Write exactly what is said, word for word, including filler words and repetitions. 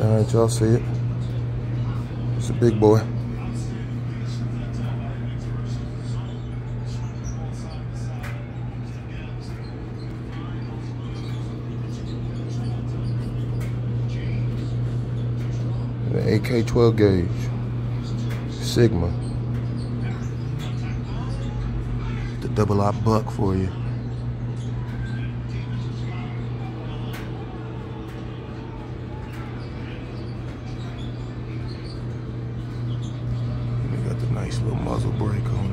Alright, y'all see it. It's a big boy. The A K twelve gauge. Sigma. The double op buck for you. Got the nice little muzzle brake on